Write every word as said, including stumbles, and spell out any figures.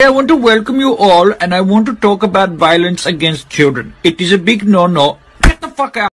I want to welcome you all and I want to talk about violence against children. It is a big no-no. Get the fuck out.